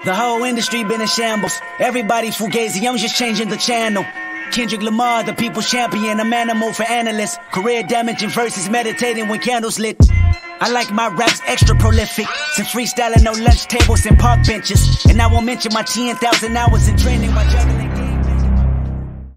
The whole industry been in shambles. Everybody fugazi, I'm just changing the channel. Kendrick Lamar, the people's champion, I'm animal for analysts. Career damaging versus meditating when candles lit. I like my raps extra prolific. Since freestyling, no lunch tables and park benches. And I won't mention my 10,000 hours in training while juggling.